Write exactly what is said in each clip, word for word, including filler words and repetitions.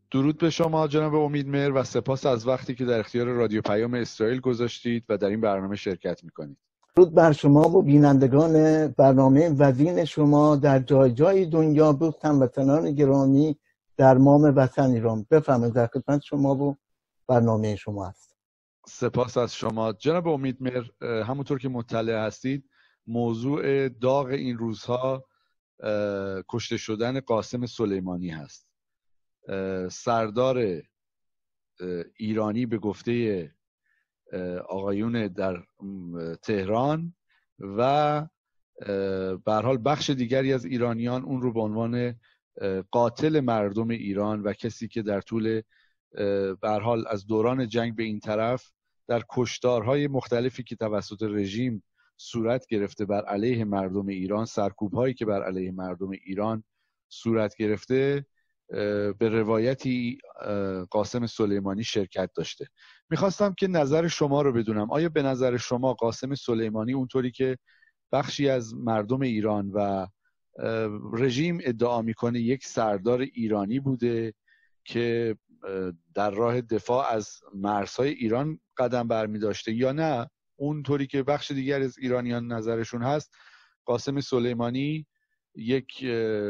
درود به شما جناب امیدمهر و سپاس از وقتی که در اختیار رادیو پیام اسرائیل گذاشتید و در این برنامه شرکت میکنید. درود بر شما و بینندگان برنامه وزین شما در جای جای دنیا، به هموطنان گرامی در مام وطن ایران. بفرمایید، در خدمت شما و برنامه شما است. سپاس از شما جناب امیدمهر. همونطور که مطلع هستید موضوع داغ این روزها کشته شدن قاسم سلیمانی هست، سردار ایرانی به گفته آقایون در تهران و به هر حال بخش دیگری از ایرانیان اون رو به عنوان قاتل مردم ایران و کسی که در طول به هر حال از دوران جنگ به این طرف در کشتارهای مختلفی که توسط رژیم صورت گرفته بر علیه مردم ایران، سرکوب‌هایی که بر علیه مردم ایران صورت گرفته، به روایتی قاسم سلیمانی شرکت داشته. میخواستم که نظر شما رو بدونم. آیا به نظر شما قاسم سلیمانی اونطوری که بخشی از مردم ایران و رژیم ادعا میکنه یک سردار ایرانی بوده که در راه دفاع از مرزهای ایران قدم برمی داشته، یا نه اونطوری که بخش دیگر از ایرانیان نظرشون هست قاسم سلیمانی یک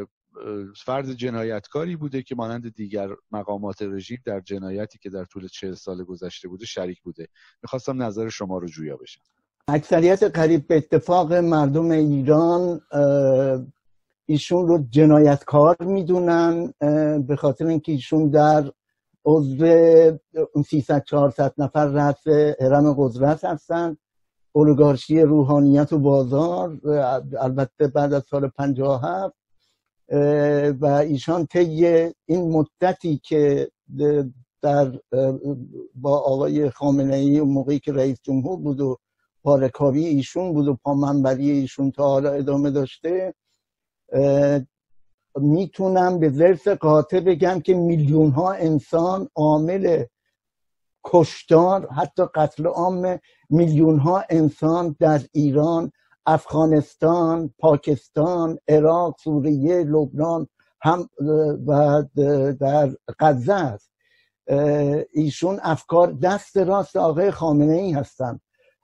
فرد جنایتکاری بوده که مانند دیگر مقامات رژیم در جنایتی که در طول چهل سال گذشته بوده شریک بوده؟ میخواستم نظر شما رو جویا بشم. اکثریت قریب به اتفاق مردم ایران ایشون رو جنایتکار میدونن، به خاطر اینکه ایشون در عضو سیصد چهارصد نفر رأس هرم قدرت هستن، اولیگارشی روحانیت و بازار، البته بعد از سال پنجاه و هفت، و ایشان طی این مدتی که در با آقای خامنه ای موقعی که رئیس جمهور بود و پارکاری ایشون بود و پامنبری ایشون تا حالا ادامه داشته، میتونم به ظرف قاطع بگم که میلیون ها انسان عامل کشتار، حتی قتل عام میلیون ها انسان در ایران، افغانستان، پاکستان، عراق، سوریه، لبنان هم و در غزه است. ایشون افکار دست راست آقای خامنه ای هستن.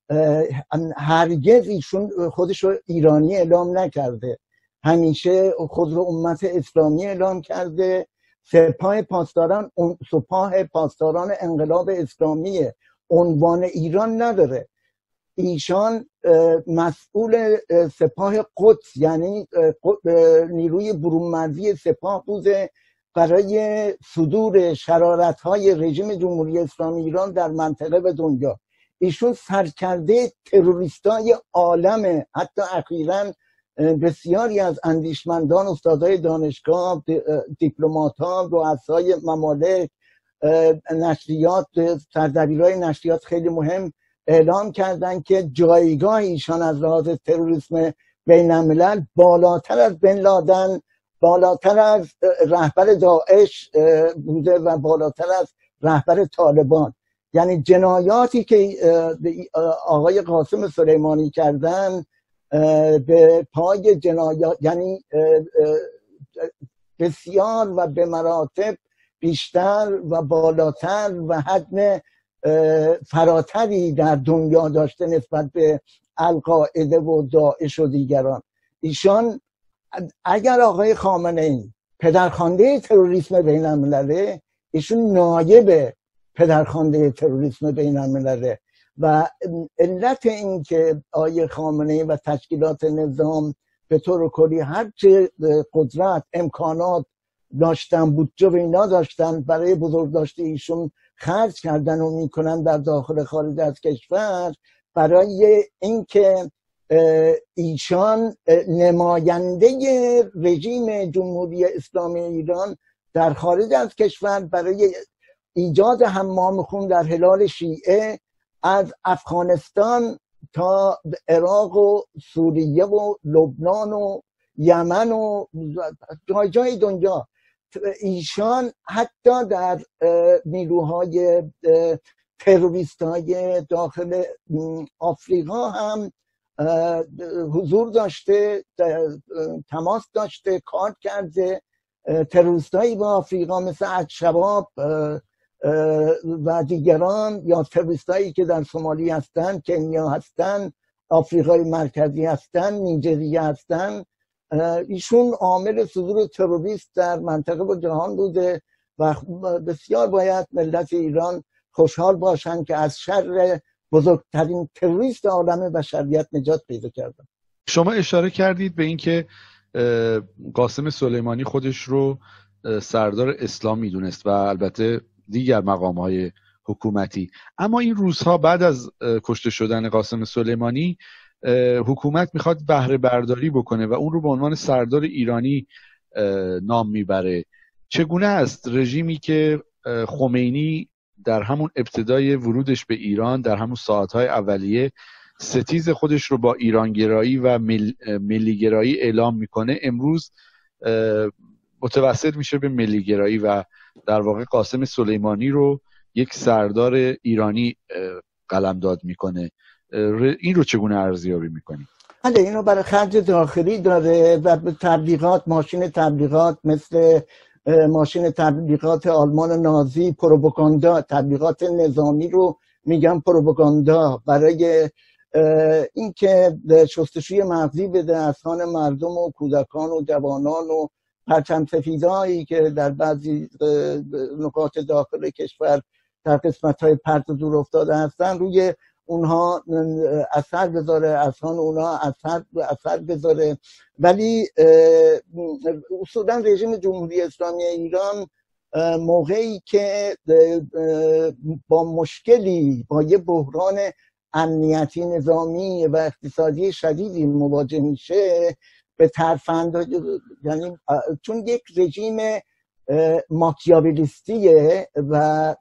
هرگز ایشون خودش رو ایرانی اعلام نکرده، همیشه خود رو امت اسلامی اعلام کرده. سپاه پاسداران سپاه پاسداران انقلاب اسلامی عنوان ایران نداره. ایشان مسئول سپاه قدس، یعنی نیروی برون‌مرزی سپاه بوده برای صدور شرارت‌های رژیم جمهوری اسلامی ایران در منطقه و دنیا. ایشون سرکرده تروریستای عالمه. حتی اخیراً بسیاری از اندیشمندان، استادای دانشگاه، دیپلمات‌ها، رؤسای ممالک، نشریات، سردبیرای نشریات خیلی مهم اعلام کردن که جایگاه ایشان از لحاظ تروریسم بین الملل بالاتر از بن لادن، بالاتر از رهبر داعش بوده و بالاتر از رهبر طالبان. یعنی جنایاتی که آقای قاسم سلیمانی کردن به پای جنایات، یعنی بسیار و به مراتب بیشتر و بالاتر و حجم فراتری در دنیا داشته نسبت به القاعده و داعش و دیگران. ایشان اگر آقای خامنه ای پدرخوانده تروریسم بین الملله، ایشون نایب پدرخوانده تروریسم بین الملله و علت این که آقای خامنه ای و تشکیلات نظام به طور کلی هر چه قدرت، امکانات داشتن، بودجه و اینا داشتن برای بزرگداشت ایشون خرج کردن و میکنن در داخل خارج از کشور، برای اینکه ایشان نماینده رژیم جمهوری اسلامی ایران در خارج از کشور برای ایجاد حمام خون در هلال شیعه از افغانستان تا عراق و سوریه و لبنان و یمن و جای جای دنیا، ایشان حتی در نیروهای تروریستای داخل آفریقا هم حضور داشته، تماس داشته، کار کرده تروریستایی با آفریقا مثل الشباب و دیگران، یا تروریستایی که در سومالی هستن، کنیا هستن، آفریقای مرکزی هستن، نیجریه هستن، ایشون عامل صدور تروریست در منطقه و جهان بوده و بسیار باید ملت ایران خوشحال باشن که از شر بزرگترین تروریست عالم بشریت نجات پیدا کردن. شما اشاره کردید به اینکه قاسم سلیمانی خودش رو سردار اسلام میدونست و البته دیگر مقام‌های حکومتی، اما این روزها بعد از کشته شدن قاسم سلیمانی حکومت میخواد بهره برداری بکنه و اون رو به عنوان سردار ایرانی نام میبره. چگونه است رژیمی که خمینی در همون ابتدای ورودش به ایران در همون ساعتهای اولیه ستیز خودش رو با ایرانگرایی و مل... ملیگرایی اعلام میکنه، امروز متوسط میشه به ملیگرایی و در واقع قاسم سلیمانی رو یک سردار ایرانی قلمداد میکنه؟ این رو چگونه ارزیابی میکنی؟ بله، اینو برای خرج داخلی داره و تبلیغات، ماشین تبلیغات مثل ماشین تبلیغات آلمان نازی، پروپاگاندا، تبلیغات نظامی رو میگن پروپاگاندا، برای اینکه شستشوی مغزی بده اذهان مردم و کودکان و جوانان و پرچم سفیدایی که در بعضی نقاط داخل کشور در قسمت‌های پرت و دور افتاده هستن، روی اونها اثر بذاره، اذهان اونها اثر اثر بذاره. ولی اصولا رژیم جمهوری اسلامی ایران موقعی که با مشکلی، با یه بحران امنیتی نظامی و اقتصادی شدیدی مواجه میشه، به ترفند، یعنی چون یک رژیم ماکیاولیستیه و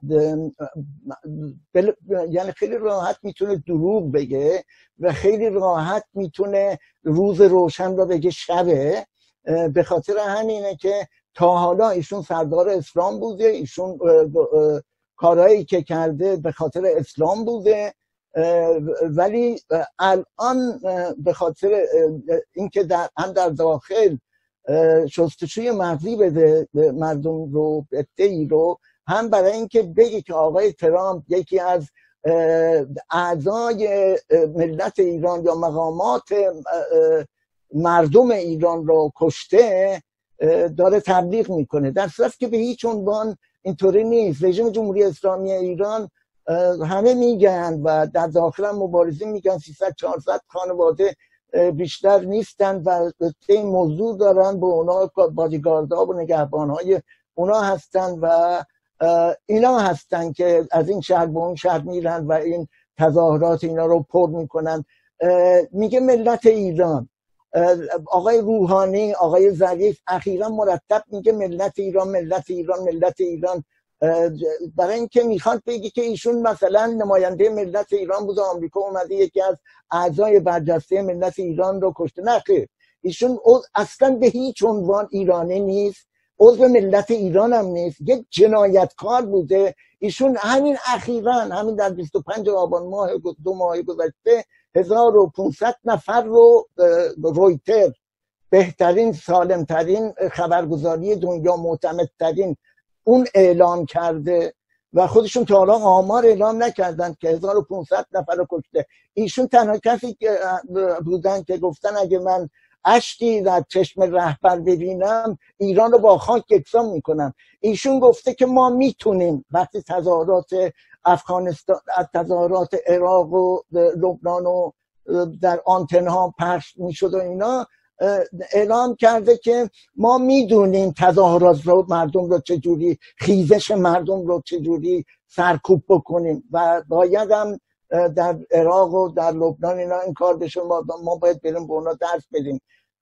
بل... یعنی خیلی راحت میتونه دروغ بگه و خیلی راحت میتونه روز روشن رو بگه شبه. به خاطر همینه که تا حالا ایشون سردار اسلام بوده، ایشون کارهایی که کرده به خاطر اسلام بوده، ولی الان به خاطر اینکه در هم در داخل شستشوی مغزی بده مردم رو، ادعی رو، هم برای اینکه بگی که آقای ترامپ یکی از اعضای ملت ایران یا مقامات مردم ایران رو کشته، داره تبلیغ میکنه، در صورتی که به هیچ عنوان اینطوری نیست. رژیم جمهوری اسلامی ایران همه میگن و در داخل هم مبارزین میگن سیصد چهارصد خانواده بیشتر نیستن و این موضوع دارن، به اونا بادیگاردها و نگهبانهای اونا هستن و اینا هستن که از این شهر به اون شهر میرن و این تظاهرات اینا رو پر میکنن. میگه ملت ایران، آقای روحانی، آقای ظریف اخیرا مرتب میگه ملت ایران، ملت ایران، ملت ایران، برای اینکه میخواد بگی که ایشون مثلا نماینده ملت ایران بوده، آمریکا اومده یکی از اعضای برجسته ملت ایران رو کشته. نه خیر، ایشون اصلا به هیچ عنوان ایرانی نیست، عضو ملت ایران هم نیست، یک جنایتکار بوده. ایشون همین اخیراً، همین در بیست و پنج آبان ماه دو ماه گذشته، هزار و پانصد نفر رو رویتر، بهترین سالمترین خبرگزاری دنیا، معتمدترین، اون اعلام کرده و خودشون تا حالا آمار اعلام نکردن که هزار و پانصد نفر رو کشته. ایشون تنها کسی بودن که گفتن اگه من اشکی در چشم رهبر ببینم ایران رو با خاک یکسان میکنم. ایشون گفته که ما میتونیم، وقتی تظاهرات افغانستان، تظاهرات عراق و لبنان و در آنتنها پخش میشد و اینا، اعلام کرده که ما میدونیم تظاهرات رو، مردم رو چجوری، خیزش مردم رو چجوری سرکوب بکنیم و باید هم در عراق و در لبنان اینا این کار بشه، ما, ما باید بریم به اونا درس بدیم.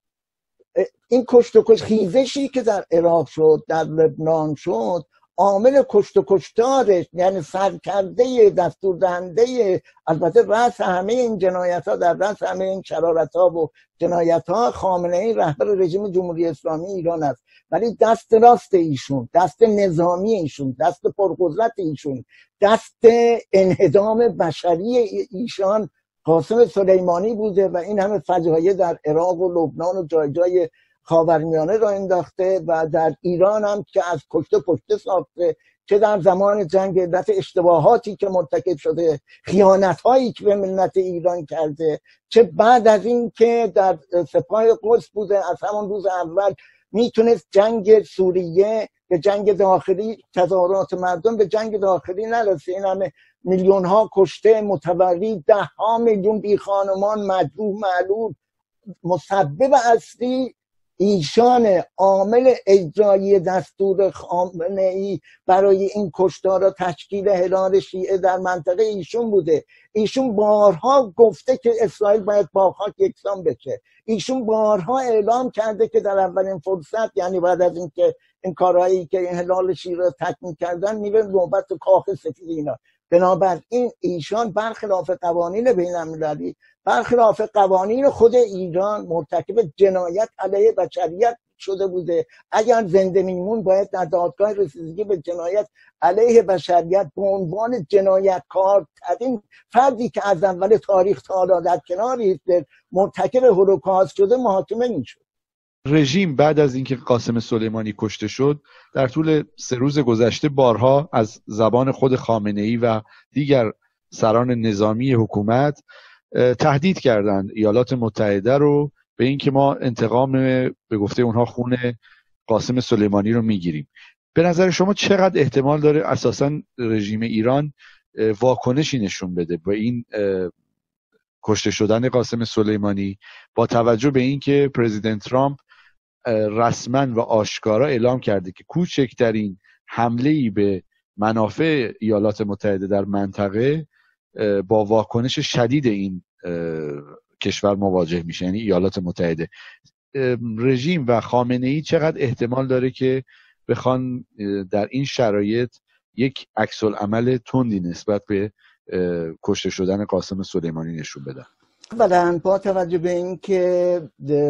این کشت و کشت خیزشی که در عراق شد، در لبنان شد، عامل کشت و کشتارش، یعنی سرکرده، دستور دهنده، البته رأس همه این جنایت ها، در رأس همه این شرارت ها و جنایت ها خامنه ای، رهبر رژیم جمهوری اسلامی ایران است. ولی دست راست ایشون، دست نظامی ایشون، دست پرقدرت ایشون، دست انهدام بشری ایشان قاسم سلیمانی بوده و این همه فجایع در عراق و لبنان و جای جای خاورمیانه را انداخته و در ایران هم که از کشته پشته ساخته، چه در زمان جنگ علت اشتباهاتی که مرتکب شده، خیانت‌هایی که به ملت ایران کرده، چه بعد از این که در سپاه قدس بوده، از همون روز اول میتونست جنگ سوریه به جنگ داخلی، تظاهرات مردم به جنگ داخلی نرسه. این همه میلیون ها کشته متولی، ده ها میلیون بی خانمان، مجروح، معلول. مسبب اصلی ایشان، عامل اجرایی دستور خامنه ای برای این کشتار و تشکیل هلال شیعه در منطقه ایشون بوده. ایشون بارها گفته که اسرائیل باید با خاک یکسان بشه. ایشون بارها اعلام کرده که در اولین فرصت، یعنی بعد از اینکه این کارهایی که این هلال شیعه را تکمیل کردن، میره نوبت کاخ سفید اینا. بنابراین ایشان برخلاف قوانین بین المللی، برخلاف قوانین خود ایران، مرتکب جنایت علیه بشریت شده بوده. اگر زنده میمون باید در دادگاه رسیدگی به جنایت علیه بشریت به عنوان جنایتکار ترین فردی که از اول تاریخ تا حالا در کنار هیتلر مرتکب هولوکاست شده محاکمه میشد. رژیم بعد از اینکه قاسم سلیمانی کشته شد، در طول سه روز گذشته بارها از زبان خود خامنه‌ای و دیگر سران نظامی حکومت تهدید کردند ایالات متحده رو به اینکه ما انتقام به گفته اونها خون قاسم سلیمانی رو میگیریم. به نظر شما چقدر احتمال داره اساساً رژیم ایران واکنشی نشون بده به این کشته شدن قاسم سلیمانی، با توجه به اینکه پرزیدنت ترامپ رسما و آشکارا اعلام کرده که کوچکترین حمله‌ای به منافع ایالات متحده در منطقه با واکنش شدید این کشور مواجه میشه، یعنی ایالات متحده. رژیم و خامنه‌ای چقدر احتمال داره که بخوان در این شرایط یک عکس العمل تندی نسبت به کشته شدن قاسم سلیمانی نشون بدن؟ اولا با توجه به اینکه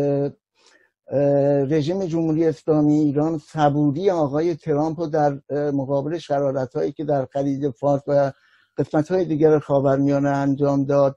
رژیم جمهوری اسلامی ایران صبوری آقای ترامپ رو در مقابل شرارت‌هایی که در خلیج فارس و قسمت‌های دیگر خاورمیانه انجام داد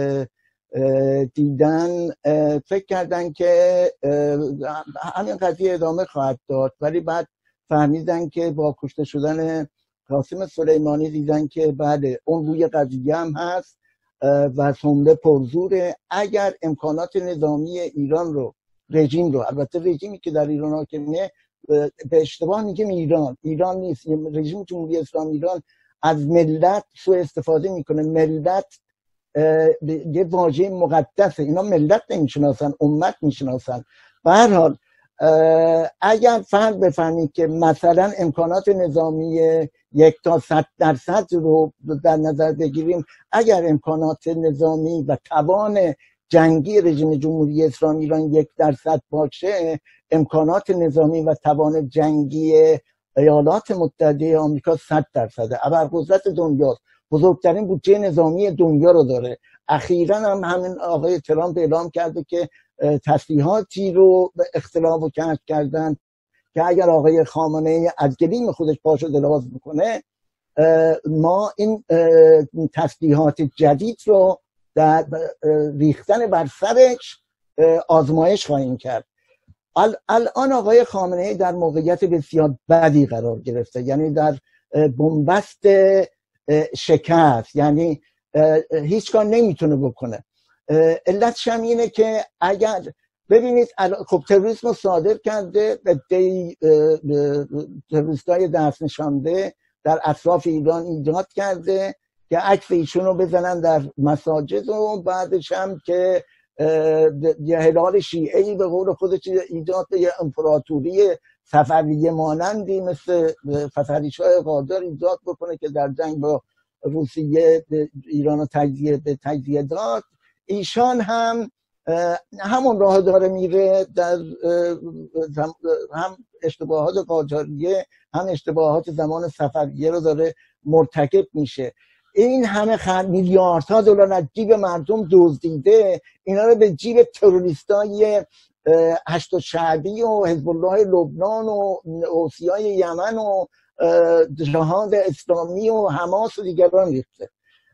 دیدن، فکر کردن که همین قضیه ادامه خواهد داد، ولی بعد فهمیدن که با کشته شدن قاسم سلیمانی دیدن که بله اون روی قضیه هم هست و سنبه پرزوره. اگر امکانات نظامی ایران رو، رژیم رو، البته رژیمی که در ایران حاکمه، به اشتباه میگیم ایران ایران نیست، رژیم جمهوری اسلامی ایران از ملت سوء استفاده میکنه. ملت یه واژه مقدسه، اینا ملت نمیشناسن، امت میشناسن. به هر حال اگر فرد بفهمید که مثلا امکانات نظامی یک تا صد درصد رو در نظر بگیریم، اگر امکانات نظامی و توان جنگی رژیم جمهوری اسلامی ایران یک درصد باشه، امکانات نظامی و توان جنگی ایالات متحده آمریکا صد درصده. ابرقدرت دنیا، بزرگترین بودجه نظامی دنیا رو داره. اخیراً هم همین آقای ترامپ اعلام کرده که تسلیحاتی رو به اختلاف و کشف کردن که اگر آقای خامنه‌ای از گلیم خودش پاشو دراز بکنه، ما این تسلیحات جدید رو در ریختن بر سرش آزمایش خواهیم کرد. الان آقای خامنه‌ای در موقعیت بسیار بدی قرار گرفته، یعنی در بنبست شکست، یعنی هیچ کار نمیتونه بکنه. علتش هم اینه که اگر ببینید خب تروریسم رو صادر کرده، تروریستای دست نشانده در اطراف ایران ایجاد کرده که عکس ایشون رو بزنن در مساجد و بعدش هم که یه هلال شیعه‌ای به قول خودش ایجاد به یه امپراتوری صفویه مانندی مثل فتحعلی‌شاه قاجار ایجاد بکنه که در جنگ با روسیه ایران رو تجزیه به تجزیه داد. ایشان هم همون راه داره میره، در هم اشتباهات قاجاریه هم اشتباهات زمان صفویه رو داره مرتکب میشه. این همه خرج میلیاردها دلار از جیب مردم دزدیده، اینا رو به جیب تروریستای هشت شعبی و حزب الله لبنان و حوثیای یمن و جهاد اسلامی و حماس و دیگران ریخته.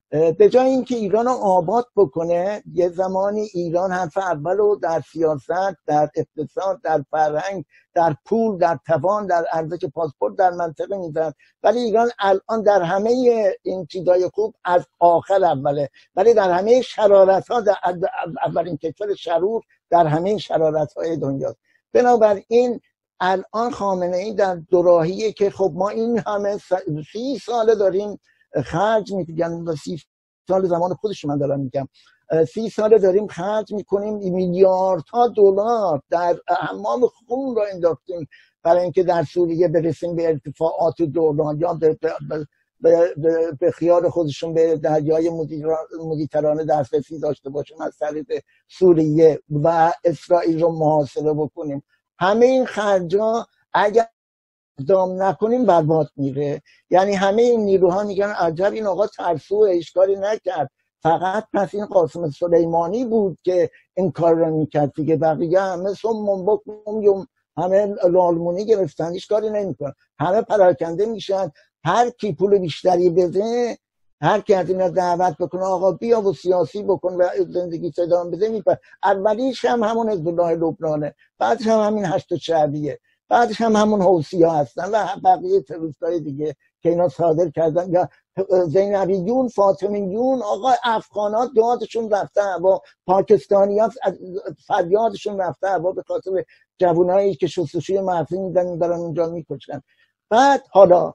به جای اینکه ایران رو آباد بکنه، یه زمانی ایران حرف اول رو در سیاست، در اقتصاد، در فرهنگ، در پول، در توان، در ارزش پاسپورت در منطقه میزد، ولی ایران الان در همه این چیزای خوب از آخر اوله، ولی در همه شرارت ها، در اولین کشور شرور در همه شرارت های دنیاست. بنابراین الان خامنه ای در دوراهیه که خب ما این همه سی ساله داریم خرج میگن، سی سال زمان خودش من دارم میگم، سی سال داریم خرج میکنیم میلیاردها دلار در حمام خون را انداختیم برای اینکه در سوریه برسیم به ارتفاعات دوران یا به, به, به, به, به خیال خودشون به دریای مدیترانه دسترسی داشته باشیم، از طریق سوریه و اسرائیل رو محاصره بکنیم. همه این خرجا اگر اقدام نکنیم برباد میره. یعنی همه این نیروها میگن عجب این آقا ترسو اشکالی نکرد، فقط پس این قاسم سلیمانی بود که این کار رو میکرد دیگه، بقیه همه سم بکن همه لالمونی گرفتن، هیچ کاری نمیکنن، همه پراکنده میشن. هر کی پول بیشتری بده، هر کی از اینا دعوت بکنه آقا بیا و سیاسی بکن و زندگی ادامه بده میپره. اولیش هم همون حزب الله لبنانه، بعدش هم همین هشت شعبیه، بعدش هم همون حوثی‌ها هستن و بقیه تروریستای دیگه که اینا صادر کردن، یا زینبیون، فاطمیون. آقا افغانات دادشون رفته هوا، پاکستانی‌ها فریادشون رفته هوا به خاطر جوانایی که شستشوی مغزی میدن میبرن اونجا میکشن. بعد حالا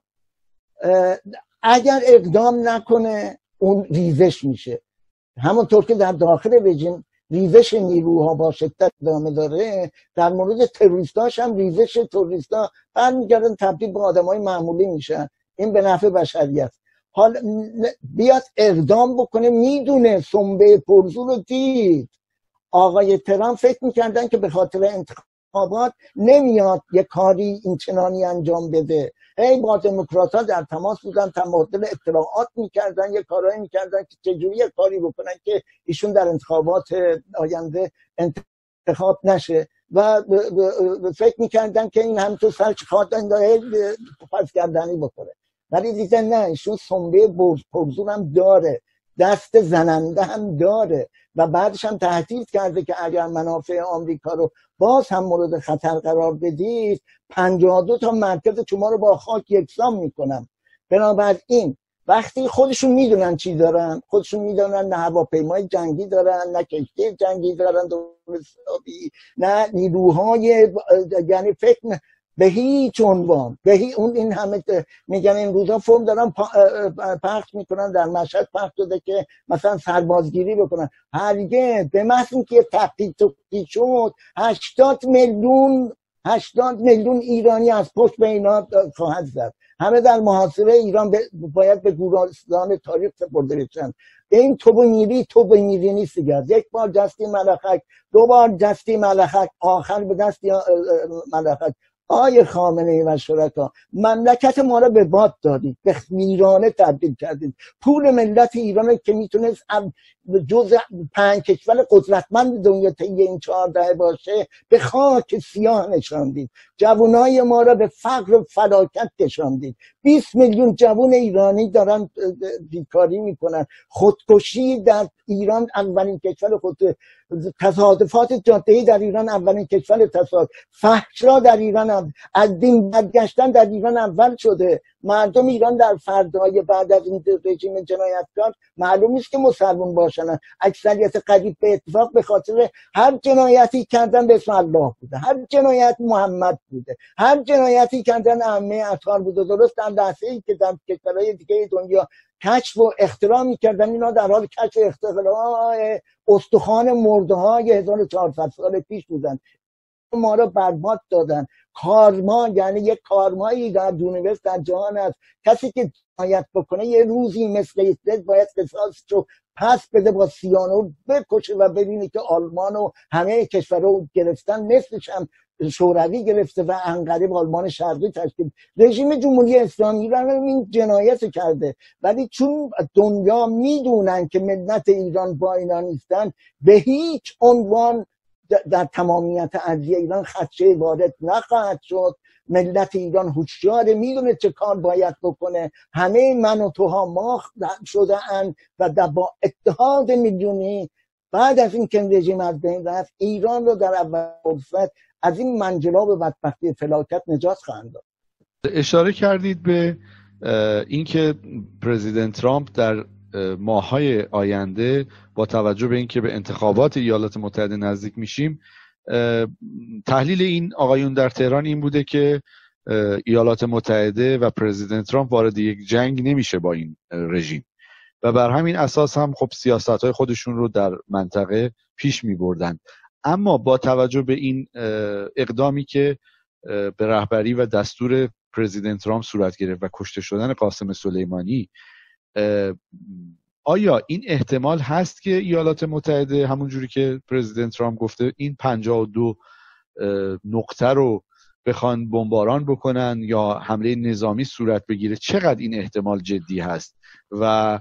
اگر اقدام نکنه اون ریزش میشه، همونطور که در داخل رژیم ریزش نیروها با شدت ادامه داره، در مورد تروریستاش هم ریزش تروریستا برمیگردن تبدیل به آدمای معمولی میشن. این به نفع بشریت. حال بیاد اقدام بکنه، میدونه سنبه پرزو رو دید. آقای ترامپ فکر میکردن که به خاطر انتخابات نمیاد یه کاری این چنانی انجام بده، هی با دموکرات ها در تماس بودن، تبادل اطلاعات میکردن، یه کارایی میکردن که چجوری یه کاری بکنن که ایشون در انتخابات آینده انتخاب نشه و فکر میکردن که این هم تو سرچ خواهد داره پس گردنی بکنه. ولی دیدن نه، ایشون سنبه پرزور هم داره، دست زننده هم داره و بعدش هم تهدید کرده که اگر منافع آمریکا رو باز هم مورد خطر قرار بدید پنجاه و دو تا مرکز شما رو با خاک یکسان میکنم. بنابراین وقتی خودشون میدونن چی دارن، خودشون میدونن نه هواپیمای جنگی دارن، نه کشتی جنگی دارن درستابی، نه نیروهای، یعنی فکر به هیچ عنوان به هیچ اون این همه میگن این روزا فرم دارن پخش میکنن، در مشهد پخش شده که مثلا سربازگیری بکنن. هرگز به محض اینکه تحقیق شد هشتاد میلیون هشتاد میلیون ایرانی از پشت به اینا خواهد زد. همه در محاصره ایران باید به گورستان تاریخ سپرده بشن. این تو میری تو میری نیست دیگه. یک بار دستی ملخک، دو بار دستی ملخک، آخر به دستی ملخک. آیه خامنه ای و شرکا، مملکت ما را به باد دادید، به ویرانه تبدیل کردید. پول ملت ایران که میتونست جز پنج کشور قدرتمند دنیا طی این چهار دهه باشه به خاک سیاه نشاندید. جوانای ما را به فقر و فلاکت کشاندید. بیست میلیون جوان ایرانی دارن بیکاری میکنن. خودکشی در ایران اولین کشور خود، تصادفات جاده‌ای در ایران اولین کشور تصادف، فحشا در ایران از دین برگشتن در ایران اول شده. مردم ایران در فردای بعد از این رژیم جنایتکار معلوم نیست که مسلمان باشن، اکثریت قریب به اتفاق به خاطر هر جنایتی کردن به اسم الله بوده، هر جنایت محمد بوده، هر جنایتی کردن ائمه اطهار بوده. درست در لحظه‌ای که در کشورهای دیگه دنیا کشف و اختراع می‌کردن، اینا در حال کشف و اختراع استخوان مرده های هزار و چهارصد سال پیش بودن. ما را برباد دادن. کارما، یعنی یک کارمایی در یونیورس در جهان است. کسی که جنایت بکنه یه روزی مثل هیتلر باید قصاصش رو پس بده، با سیانو بکشه و ببینی که آلمان و همه کشورها رو گرفتن، نصفش هم شوروی گرفته و انقریب آلمان شرقی تشکیل. رژیم جمهوری اسلامی را این جنایت کرده، ولی چون دنیا میدونن که ملت ایران با اینا نیستن، به هیچ عنوان در تمامیت ارضی ایران خدشه وارد نخواهد شد. ملت ایران هوشیاره، میدونه چه کار باید بکنه. همه من و توها ما شده اند و با اتحاد میلیونی بعد از این که رژیم از بین رفت ایران رو در اول فرصت از این منجلاب بدبختی فلاکت نجات خواهند داد. اشاره کردید به اینکه پرزیدنت ترامپ در ماه‌های آینده با توجه به اینکه به انتخابات ایالات متحده نزدیک میشیم، تحلیل این آقایون در تهران این بوده که ایالات متحده و پرزیدنت ترامپ وارد یک جنگ نمیشه با این رژیم و بر همین اساس هم خب سیاست‌های خودشون رو در منطقه پیش می‌بردن. اما با توجه به این اقدامی که به رهبری و دستور پرزیدنت ترامپ صورت گرفت و کشته شدن قاسم سلیمانی، آیا این احتمال هست که ایالات متحده همون جوری که پرزیدنت ترامپ گفته این پنجاه و دو نقطه رو بخوان بمباران بکنن یا حمله نظامی صورت بگیره؟ چقدر این احتمال جدی هست و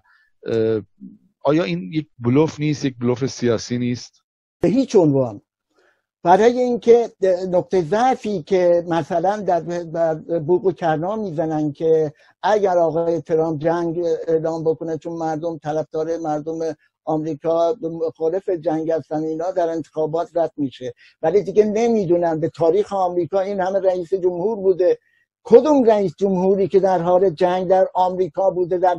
آیا این یک بلوف نیست، یک بلوف سیاسی نیست؟ به هیچ عنوان. برای اینکه نقطه ضعفی که مثلا در بوق و کرنا میزنن که اگر آقای ترامپ جنگ اعلام بکنه چون مردم طرفدار مردم آمریکا مخالف جنگ هستن اینا در انتخابات رد میشه، ولی دیگه نمیدونن به تاریخ آمریکا این همه رئیس جمهور بوده، کدوم رئیس جمهوری که در حال جنگ در آمریکا بوده در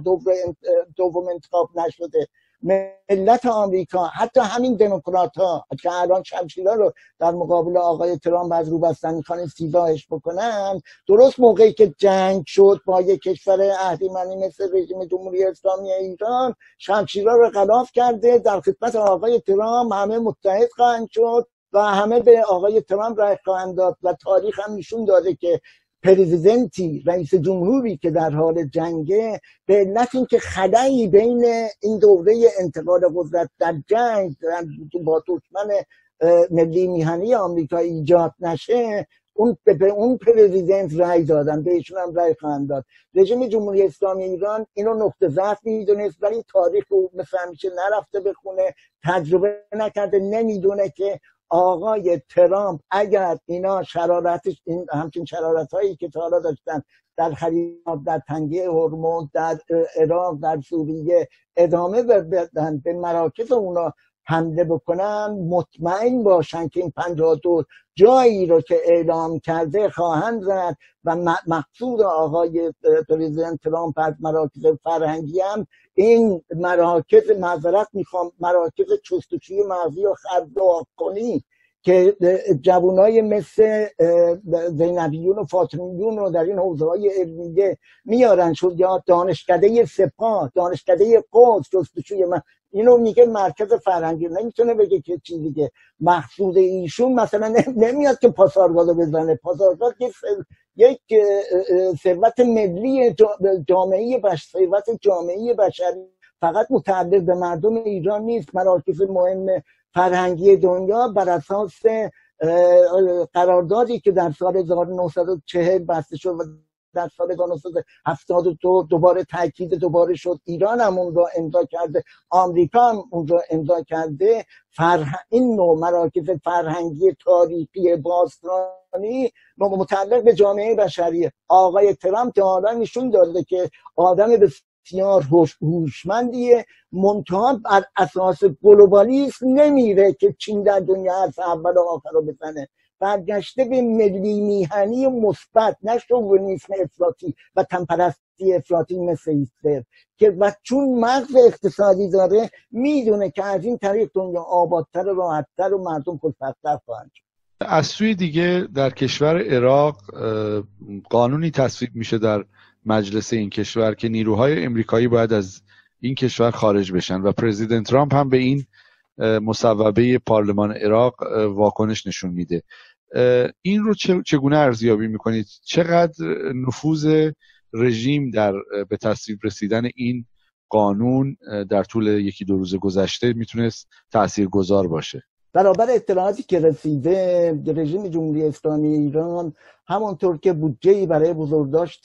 دوم انتخاب نشده؟ ملت آمریکا، حتی همین دموکرات ها که الان شمشیرها رو در مقابل آقای ترامپ از رو بستن میخوان سیزاش بکنن، درست موقعی که جنگ شد با یک کشور اهریمنی مثل رژیم جمهوری اسلامی ایران، شمشیرها رو غلاف کرده در خدمت آقای ترامپ، همه متحد خواهند شد و همه به آقای ترامپ رای خواهند داد و تاریخ هم نشون داده که پرزیدنتی، رئیس جمهوری که در حال جنگه، به علت اینکه خلایی بین این دوره انتقال قدرت در جنگ با دشمن ملی میهنی آمریکا ایجاد نشه، اون به اون پرزیدنت رای دادن، بهشون هم رای خواهند داد. رژیم جمهوری اسلامی ایران اینو نقطه ضعف میدونست ولی تاریخ رو مثل همیشه نرفته بخونه، تجربه نکرده، نمیدونه که آقای ترامپ اگر اینا شرارتش این همچین شرارت هایی که تا حالا داشتن در خلیج، در تنگه هرمز، در عراق، در سوریه ادامه بدن، به مراکز اونا حمله بکنن، مطمئن باشن که این پنجاه و دو جایی رو که اعلام کرده خواهند زد و مقصود آقای پرزیدنت ترامپ از مراکز فرهنگی هم این مراکز، معذرت میخوام، مراکز جستجوی مغزی و خرد کنی که جوانای مثل زینبیون و فاطمیون رو در این حوزه‌های علمیه میارن، شد یا دانشکده سپاه، دانشکده قدس، جستجوی من اینو میگه مرکز فرهنگی، نمیتونه بگه که چی دیگه. مقصود ایشون مثلا نمیاد که پاسارگاد رو بزنه، پاسارگاد یک ثروت ملی جامعه بشر، ثروت جامعه بشری فقط متعلق به مردم ایران نیست. مراکز مهم فرهنگی دنیا بر اساس قراردادی که در سال هزار و نهصد و چهل بسته شد و در سال هزار و نهصد و هفتاد و دو دوباره تاکید دوباره شد، ایران هم اون رو امضا کرده، آمریکا هم اون رو امضا کرده. فرح... این نوع مراکز فرهنگی تاریخی باستانی متعلق به جامعه بشریه. آقای ترامپ حالا نشون داده که آدم بسیار هوشمندیه، منتها بر اساس گلوبالیسم نمیره که چین در دنیا از اول و آخر رو بزنه، برگشته به ملی میهنی مثبت، نه شوونیسم افراطی و تنپرستی افراطی مثل هیتلر که و چون مغز اقتصادی داره میدونه که از این طریق دنیا آبادتر و راحتتر و مردم خوشبخت‌تر خواهند شد. از سوی دیگه در کشور عراق قانونی تصویب میشه در مجلس این کشور که نیروهای امریکایی باید از این کشور خارج بشن و پرزیدنت ترامپ هم به این مصوبه پارلمان عراق واکنش نشون میده. این رو چگونه ارزیابی میکنید؟ چقدر نفوذ رژیم در به تصویب رسیدن این قانون در طول یکی دو روز گذشته میتونست تاثیرگذار باشه؟ برابر اطلاعاتی که رسیده، رژیم جمهوری اسلامی ایران همانطور که بودجه‌ای برای بزرگداشت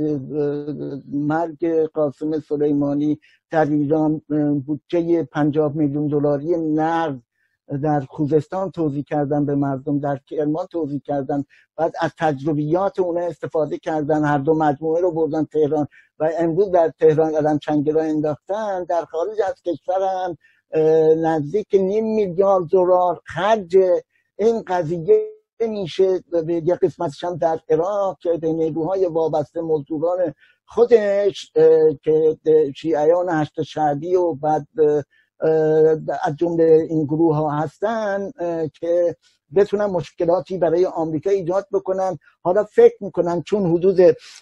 مرگ قاسم سلیمانی در ایران، بودجه پنجاه میلیون دلاری نقد در خوزستان توزیع کردن به مردم، در کرمان توزیع کردن، بعد از تجربیات اون استفاده کردن، هر دو مجموعه رو بردن تهران و امروز در تهران علم چنگرا انداختن. در خارج از کشور هم نزدیک نیم میلیارد دلار خرج این قضیه میشه. یه قسمتش هم در عراق که به نیروهای وابسته مزدوران خودش که شیعیان هشت شعبی و بعد از جمله این گروه ها هستن که بتونن مشکلاتی برای آمریکا ایجاد بکنن. حالا فکر میکنن چون حدود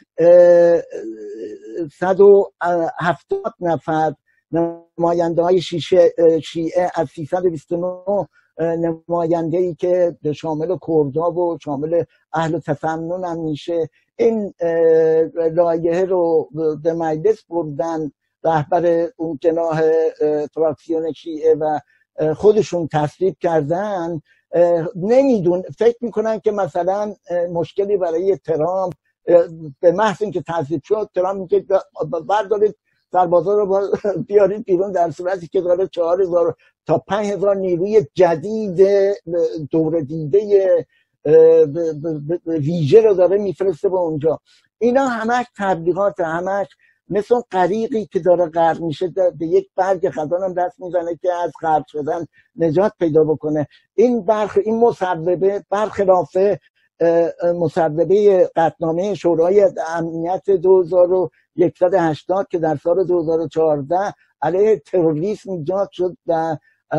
صد و هفتاد نفر نماینده های شیعه از سیصد و بیست و نه نماینده ای که شامل کردها و شامل اهل تسنن هم میشه، این لایحه رو به مجلس بردن، رهبر اون جناح فراکسیون شیعه و خودشون تصویب کردن. نمیدون فکر میکنن که مثلا مشکلی برای ترامپ به محض اینکه تصویب شد ترامپ میگه بردارید سربازا رو بیارید بیرون، در صورتی که داره چهار هزار تا پنج هزار نیروی جدید دور دیده ویژه رو داره میفرسته به اونجا. اینا همش تبلیغات، همش مثل غریقی که داره غرق میشه به یک برگ خزان هم دست میزنه که از غرق شدن نجات پیدا بکنه. این برخ این مصوبه برخلاف مصوبه قطعنامه شورای امنیت دو هزار و صد و هشتاد که در سال دو هزار و چهارده علیه تروریسم ایجاد شد و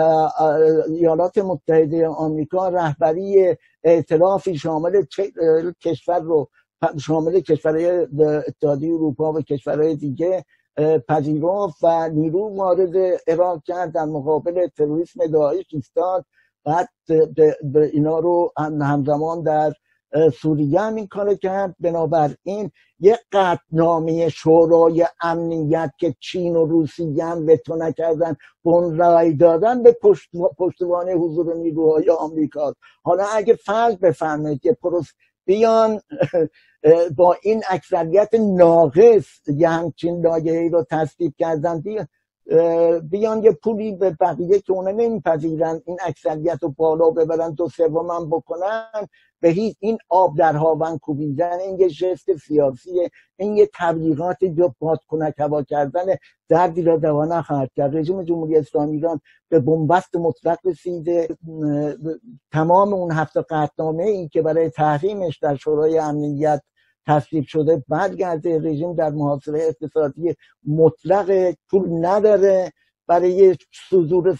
ایالات متحده آمریکا رهبری ائتلافی شامل کشور رو شامل کشورهای اتحادیه اروپا و کشورهای دیگه پذیرفت و نیرو وارد عراق کرد، در مقابل تروریسم داعش ایستاد. بعد به اینا رو همزمان در سوریه هم این کار کرد. بنابراین یک قطعنامه شورای امنیت که چین و روسیه هم وتو نکردن به اون رای دادن به پشت پشتوانه حضور نیروهای آمریکا. حالا اگه فرض بفرمایید که پروس بیان با این اکثریت ناقص یه همچین لایحه‌ای رو تصویب کردن، بیان یه پولی به بقیه که اونا نمیپذیرن این اکثریت رو بالا ببرن، دو سوم هم بکنن، به هیچ این آب در هاون کوبیدن، این یه جست سیاسیه، این یه تبلیغات یا بادکنک هوا کردن، دردی را دوا نخواهد کرد. رژیم جمهوری اسلامی ایران به بنبست مطلق رسیده. تمام اون هفت قطعنامه ای که برای تحریمش در شورای امنیت تصویب شده برگرده. رژیم در محاصره اقتصادی مطلق، پول نداره برای صدور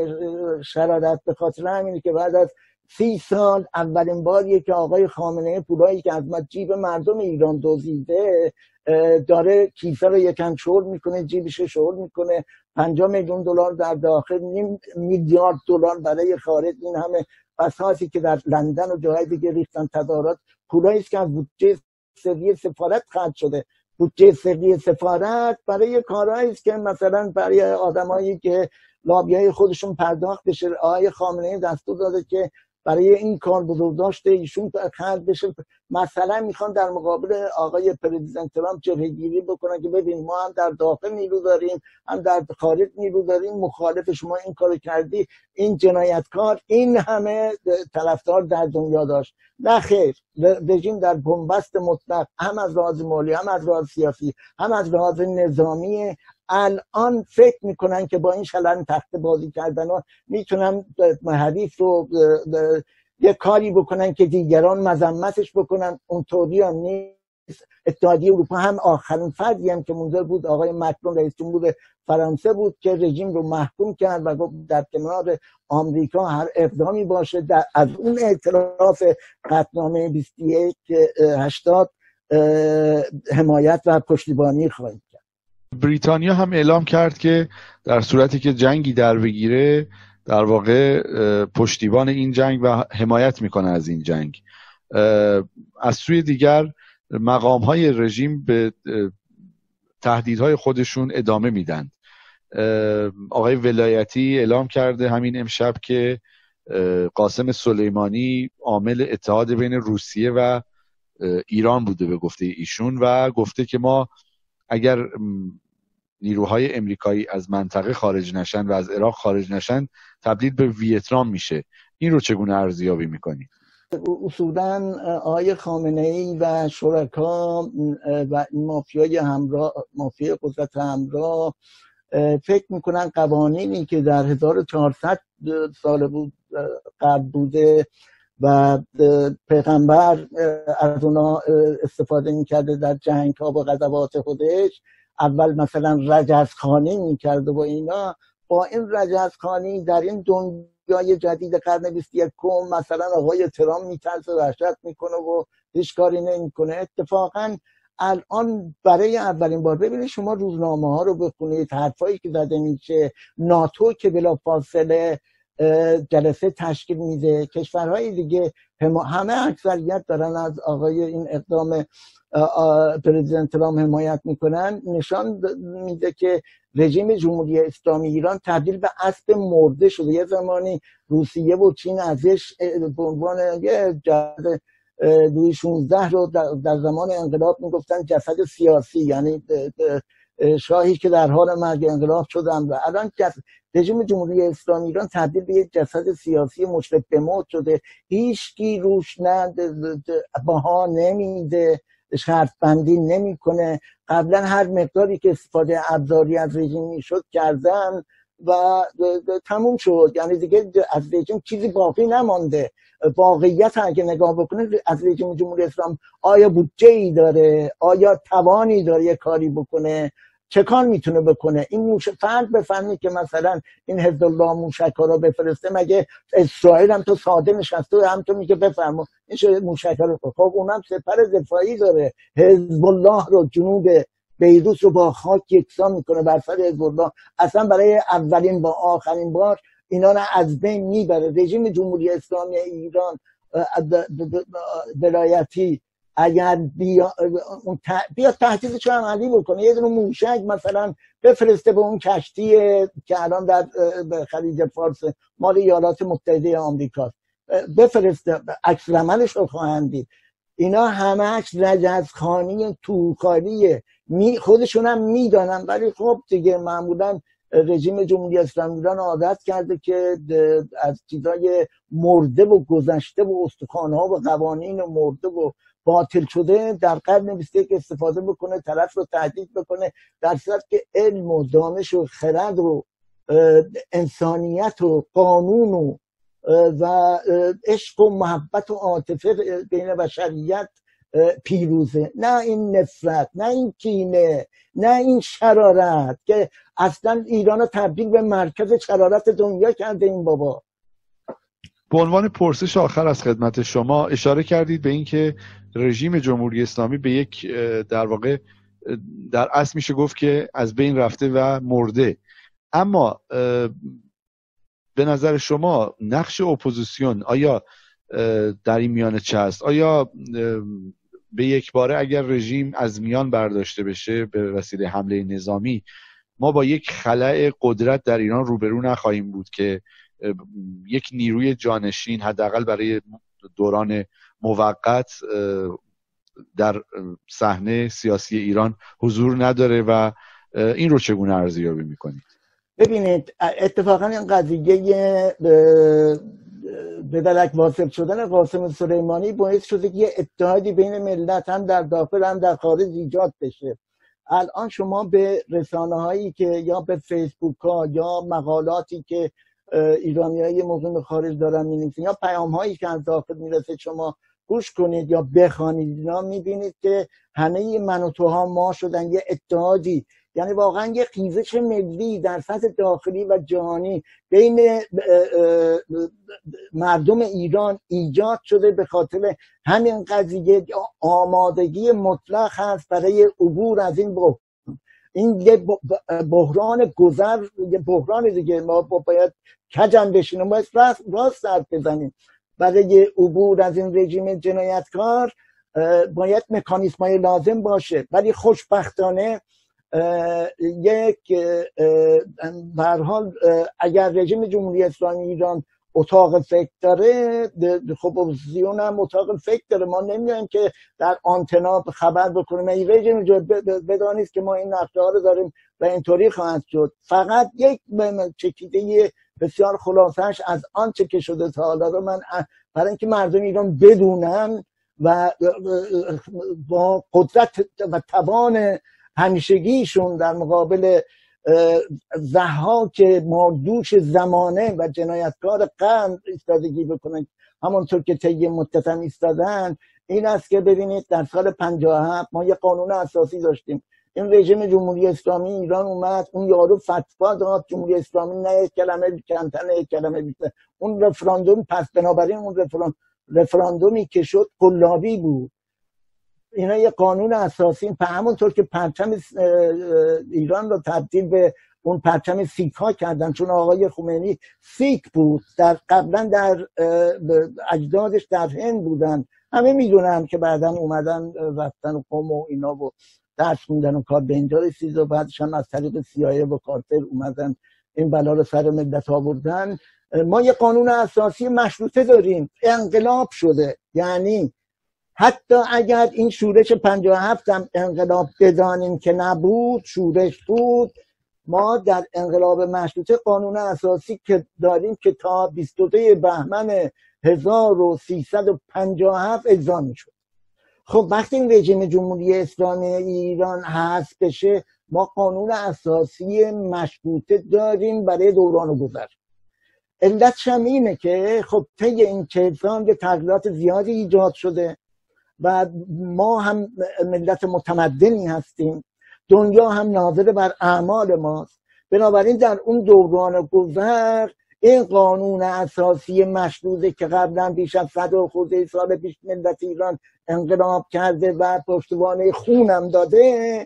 شرارت. به خاطر همینه که بعد از سی سال اولین باریه که آقای خامنه‌ای پولایی که از جیب مردم ایران دزدیده داره کیسه رو یکم شور میکنه، جیبش شور میکنه. پنجاه میلیون دلار در داخل، نیم میلیارد دلار برای خارج. این همه بساطی که در لندن و جاهای دیگه ریختن تظاهرات، پولایی است که از بودجه سری سفارت خرج شده. بودجه سری سفارت برای کارهایی است که مثلا برای آدمایی که لابیای خودشون پرداخت بشه. آقای خامنه‌ای دستور داده که برای این کار بزرگ داشته ایشون خرج بشه. مثلا میخوان در مقابل آقای پرزیدنت ترامپ جلوگیری بکنن که ببین ما هم در داخل نیرو داریم هم در خارج نیرو داریم، مخالف شما این کارو کردی، این جنایتکار. این همه طرفدار در دنیا داشت. نه خیر، رژیم در بنبست مطلق هم از لحاظ مالی هم از لحاظ سیاسی هم از لحاظ نظامی الان فکر میکنن که با این شلن تخته بازی کردن ها میتونن حریف رو یه کاری بکنن که دیگران مذمتش بکنن. اونطوری هم نیست. اتحادیه اروپا هم آخرین فردی هم که منظر بود آقای مکرون رئیس جمهور فرانسه بود که رژیم رو محکوم کرد و گفت در کنار آمریکا هر اقدامی باشه در از اون اعتراف قطعنامه بیست و یک هشتاد حمایت و پشتیبانی خواهید کرد. بریتانیا هم اعلام کرد که در صورتی که جنگی در بگیره در واقع پشتیبان این جنگ و حمایت میکنه از این جنگ. از سوی دیگر مقام‌های رژیم به تهدیدهای خودشون ادامه میدن. آقای ولایتی اعلام کرده همین امشب که قاسم سلیمانی عامل اتحاد بین روسیه و ایران بوده به گفته ایشون و گفته که ما اگر نیروهای امریکایی از منطقه خارج نشن و از عراق خارج نشن تبدیل به ویتنام میشه. این رو چگونه ارزیابی میکنید؟ اصولا آقای خامنه‌ای و شرکا و مافیای همراه، مافیای قدرت همراه، فکر میکنن قوانینی که در هزار و چهارصد سال بود قبل بوده و پیغمبر از اونا استفاده میکرده در جنگ ها با غزوات خودش، اول مثلا رجزخانی میکرده و اینا، با این رجزخانی در این دنیای جدید قرن بیست و یکم مثلا آقای ترامپ میترسه، وحشت میکنه و هیچ کاری نمیکنه. اتفاقا الان برای اولین بار، ببینید شما روزنامه ها رو بخونید، حرفایی که زده میشه، ناتو که بلافاصله جلسه تشکیل میده، کشورهای دیگه همه اکثریت دارن از آقای این اقدام پرزیدنت ترامپ حمایت میکنن، نشان میده که رژیم جمهوری اسلامی ایران تبدیل به اسب مرده شده. یه زمانی روسیه و چین ازش به عنوان یه جسد لویی شانزده رو در زمان انقلاب میگفتن جسد سیاسی، یعنی شاهی که در حال مرگ انقلاب شدن، و الان رژیم جمهوری اسلامی ایران تبدیل به یک جسد سیاسی مشرف به موت شده. هیچکی روش نه بها نمیده، شرط بندی نمیکنه. قبلا هر مقداری که استفاده ابزاری از رژیم میشد کردن و تموم شد، یعنی دیگه از رژیم چیزی باقی نمانده. واقعیت اگه نگاه بکنه از رژیم جمهوری اسلامی آیا بودجه ای داره؟ آیا توانی داره یه کاری بکنه؟ چه کار میتونه بکنه؟ این موش فرد بفهمی که مثلا این حزب الله موشک‌ها رو بفرسته، مگه اسرائیل هم تو ساده نشسته و هم تو میگه بفرما این موشک‌ها رو، خب اونم سپر دفاعی داره. حزب الله رو جنوب بیروت رو با خاک یکسان میکنه بر سر حزب الله. اصلا برای اولین با آخرین بار اینا رو از بین میبره. رژیم جمهوری اسلامی ایران ولایتی اگر بیا بیا تهدیدش رو عملی بکنه، یه دونه موشک مثلا بفرسته به اون کشتی که الان در خلیج فارس مال ایالات متحده آمریکا، بفرسته، عکس العملش رو خواهند دید. اینا همش رجزخانی توکاریه، خودشون هم میدانن، ولی خب دیگه معمولا رژیم جمهوری اسلامی ایران عادت کرده که از چیزای مرده و گذشته و استخوان‌ها و قوانین مرده و باطل شده در قرن بیست و یک استفاده بکنه، طرف رو تهدید بکنه، در صورتی که علم و دانش و خرد و انسانیت و قانون و و عشق و محبت و عاطفه بین بشریت پیروزه، نه این نفرت، نه این کینه، نه این شرارت که اصلا ایران رو تبدیل به مرکز شرارت دنیا کرده این بابا. به عنوان پرسش آخر از خدمت شما، اشاره کردید به این که رژیم جمهوری اسلامی به یک در واقع در اصل میشه گفت که از بین رفته و مرده، اما به نظر شما نقش اپوزیسیون آیا در این میانه چه است؟ آیا به یک باره اگر رژیم از میان برداشته بشه به وسیله حمله نظامی، ما با یک خلأ قدرت در ایران روبرو نخواهیم بود که یک نیروی جانشین حداقل برای دوران موقت در صحنه سیاسی ایران حضور نداره و این رو چگونه ارزیابی میکنید؟ ببینید اتفاقا این قضیه به درک واصل شدن قاسم سلیمانی باعث شده که یه اتحادی بین ملت هم در داخل هم در خارج ایجاد بشه. الان شما به رسانه هایی که یا به فیسبوک ها یا مقالاتی که ایرانی های مقیم خارج دارن می‌نویسن یا پیام هایی که از داخل میرسه شما گوش کنید یا بخوانید، اینا میبینید که همه من و توها ما شدن یه اتحادی، یعنی واقعا یه خیزش ملی در سطح داخلی و جهانی بین مردم ایران ایجاد شده به خاطر همین قضیه. آمادگی مطلق هست برای عبور از این بحران. این یه بحران گذر، یه بحران دیگه، ما باید کجم بشینیم، باید راست راست حرف بزنیم. برای عبور از این رژیم جنایتکار باید مکانیزم‌های لازم باشه، ولی خوشبختانه یک به هر حال اگر رژیم جمهوری اسلامی ایران اتاق فکر داره، خب اپوزیسیون هم اتاق فکر داره. ما نمیدونیم که در آنتنا خبر بکنیم این رژیم بدانید که ما این نقشه ها رو داریم و اینطوری خواهد شد. فقط یک چکیده بسیار خلاصش از آنچه که شده تا حالا رو من برای اینکه مردم ایران بدونن و با قدرت و توان همیشگیشون در مقابل ضحاک مالدوش زمانه و جنایتکار قرن ایستادگی بکنن، همونطور که طی مدت هم ایستادن، این است که ببینید در سال پنجاه و هفت ما یه قانون اساسی داشتیم. این رژیم جمهوری اسلامی ایران اومد، اون یارو فتوا داد جمهوری اسلامی نه یک کلمه کمتر نه یک کلمه بیشتر. اون رفراندوم، پس بنابراین اون رفراندوم رفراندومی که شد قلابی بود. اینا یه قانون اساسی، همونطور که پرچم ایران رو تبدیل به اون پرچم سیک ها کردن، چون آقای خمینی سیک بود، در قبلا در اجدادش در هند بودن، همه میدونن که بعدن اومدن رفتن قم و اینا و درس خوندن و کار به اینجا رسید و بعدش هم از طریق سیایه و کارتر اومدن این بلا رو سر ملت آوردن. ما یه قانون اساسی مشروطه داریم، انقلاب شده، یعنی حتی اگر این شورش پنجاه و هفت هم انقلاب بدانیم که نبود، شورش بود، ما در انقلاب مشروطه قانون اساسی که داریم که تا بیست و دو بهمن هزار و سیصد و پنجاه و هفت اجرا میشد. خب وقتی این رژیم جمهوری اسلامی ایران حذف بشه، ما قانون اساسی مشروطه داریم برای دوران گذر. علتش هم اینه که خب طی این چهل سال یه تغییرات زیادی ایجاد شده و ما هم ملت متمدنی هستیم، دنیا هم ناظر بر اعمال ماست. بنابراین در اون دوران گذر این قانون اساسی مشروطه که قبلا بیش از صد و خورده سال پیش ملت ایران انقلاب کرده و پشتوانه خونم داده،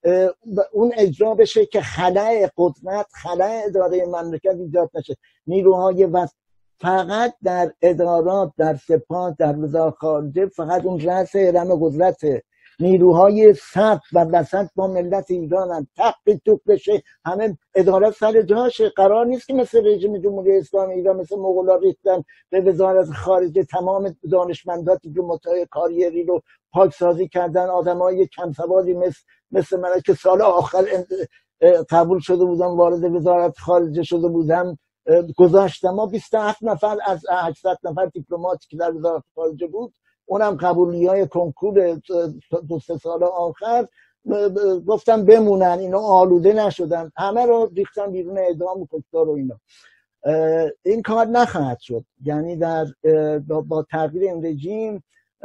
اون اجرا بشه که خلأ قدرت، خلأ اداره مملکت ایجاد نشه. نیروهای وسط فقط در ادارات، در سپاه، در وزارت خارجه، فقط اون رأس هرم قدرته. نیروهای سطح و وسط با ملت ایران هم تق توق بشه، همه ادارات سر جاشه. قرار نیست که مثل رژیم جمهوری اسلامی ایران مثل مغولا ریختن به وزارت خارجه تمام دانشمنداتی که متای کاریری رو پاکسازی کردن، آدمای کم سوادی مثل مثل من که سال آخر قبول شده بودم وارد وزارت خارجه شده بودم گذاشتم. ما بیست و هفت نفر از هشتصد نفر دیپلماتی که در وزارت خارجه بود، اونم قبولیای کنکور دو سه سال آخر، گفتم بمونن، اینا آلوده نشدن، همه رو ریختن بیرون اعدام و کشتار و اینا. این کار نخواهد شد. یعنی در با تغییر این رژیم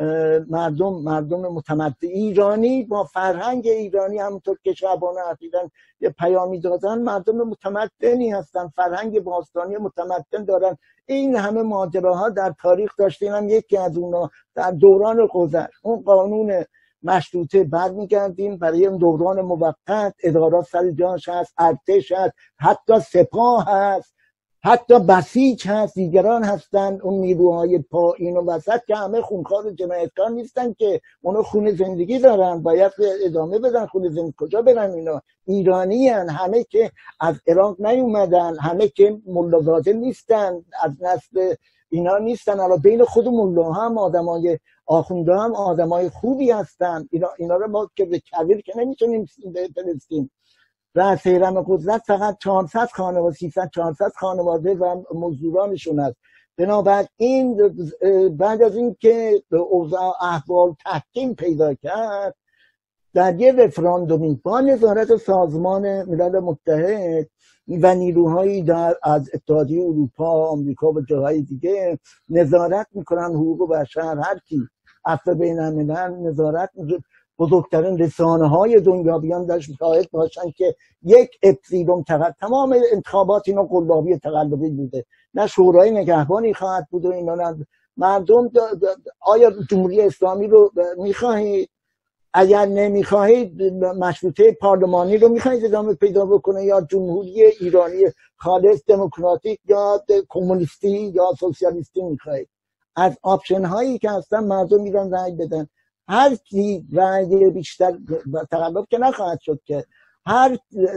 مردم مردم متمدن ایرانی با فرهنگ ایرانی، همونطور که شعبان اخیراً یه پیامی دادن، مردم متمدنی هستن، فرهنگ باستانی متمدن دارن. این همه ماجراها در تاریخ داشته، اینم یکی از اونا. در دوران گذر اون قانون مشروطه برمیگردیم برای اون دوران موقت، ادارات سر جاش هست، ارتش هست، حتی سپاه هست، حتی بسیج هست، دیگران هستن، اون نیروهای پایین و وسط که همه خونخوار جنایتکار نیستن که اونو خون زندگی دارن، باید ادامه بدن خون زندگی. کجا برن اینا؟ ایرانی هن، همه که از عراق نیومدن، همه که ملازاده نیستن، از نسل اینا نیستن. الان بین خود ملاها هم آدمای آخونده هم آدمای خوبی هستن. اینا, اینا رو ما که به کویر که نمیتونیم بفرستیم. و هرم قدرت فقط چهارصد خانواده، سیصد چهارصد خانواده و مزدورانشون هست. بنابراین بعد از این که اوضاع احوال تحکیم پیدا کرد، در یه رفراندومی با نظارت سازمان ملل متحد و نیروهایی در از اتحادیه اروپا، آمریکا و جاهای دیگه نظارت میکنن حقوق بشر، هر کی عفو بین الملل نظارت، بزرگترین رسانه های دنیا بیان درش شاهد باشن که یک اپسیلون تقلب، تمام انتخابات اینا قلابی تقلبی بوده، نه شورای نگهبانی خواهد بود و اینا. نه مردم دا دا آیا جمهوری اسلامی رو میخواهید؟ اگر نمیخواهید مشروطه پارلمانی رو میخواهید ادامه پیدا بکنه، یا جمهوری ایرانی خالص دموکراتیک یا کمونیستی یا سوسیالیستی میخواهید؟ از آپشن هایی که هستن مردم میرن رأی بدن. هر کی رأی بیشتر تقلب که نخواهد شد که هر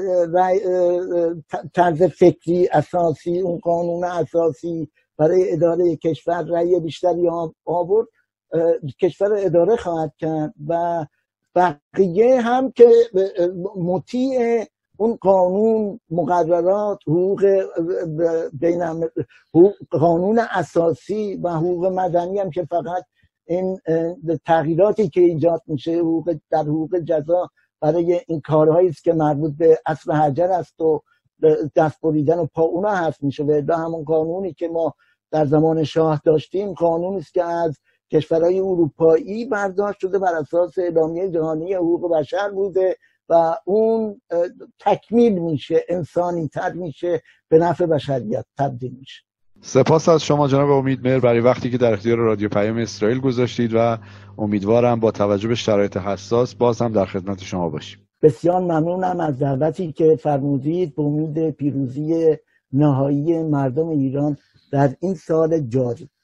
طرز فکری اساسی، اون قانون اساسی برای اداره کشور رأی بیشتری آورد، کشور اداره خواهد کرد و بقیه هم که مطیع اون قانون، مقررات، حقوق بین قانون اساسی و حقوق مدنی هم که فقط این تغییراتی که ایجاد میشه حقوق در حقوق جزا برای این کارهایی است که مربوط به اصل حجر است و دست بریدن و پا اونا هست میشه. و همون قانونی که ما در زمان شاه داشتیم قانونی است که از کشورهای اروپایی برداشت شده بر اساس اعلامیه جهانی حقوق بشر بوده و اون تکمیل میشه، انسانی تر میشه، به نفع بشریت تبدیل میشه. سپاس از شما جناب امیدمهر برای وقتی که در اختیار رادیو پیام اسرائیل گذاشتید و امیدوارم با توجه به شرایط حساس باز هم در خدمت شما باشیم. بسیار ممنونم از دعوتی که فرمودید. به امید پیروزی نهایی مردم ایران در این سال جاری.